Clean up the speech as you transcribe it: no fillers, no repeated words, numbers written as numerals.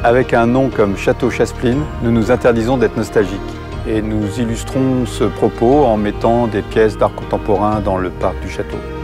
Avec un nom comme Château Chaspline, nous nous interdisons d'être nostalgiques. Et nous illustrons ce propos en mettant des pièces d'art contemporain dans le parc du château.